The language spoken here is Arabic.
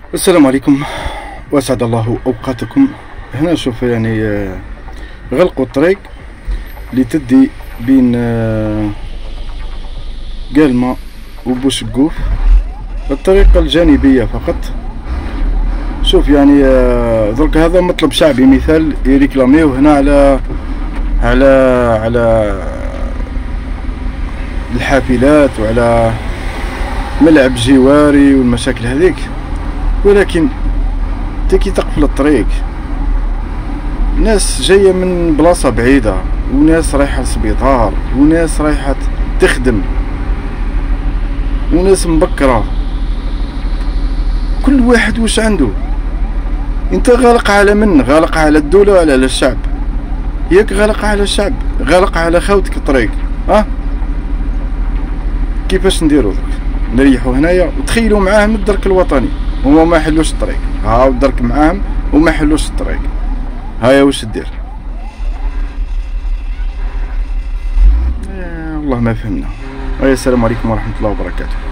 السلام عليكم واسعد الله اوقاتكم. هنا شوف يعني غلقوا الطريق اللي تدي بين قالمة وبوشقوف، الطريقة الجانبية فقط. شوف يعني درك هذا مطلب شعبي مثال يريكلاميو هنا على الحافلات وعلى ملعب جواري والمشاكل هذيك، ولكن كي تقفل الطريق ناس جاية من بلاصة بعيدة وناس رايحة للسبيطار وناس رايحة تخدم وناس مبكرة، كل واحد واش عنده. انت غالق على من؟ غالق على الدولة ولا على الشعب؟ ياك غالق على الشعب، غالق على خاوتك الطريق. كيفاش نديرو درك؟ نريحو هنايا وتخيلوا معاهم الدرك الوطني، هما ما حلوش الطريق، هاو الدرك معاهم وما حلوش الطريق. هايا واش دير؟ والله ما فهمنا. السلام عليكم ورحمة الله وبركاته.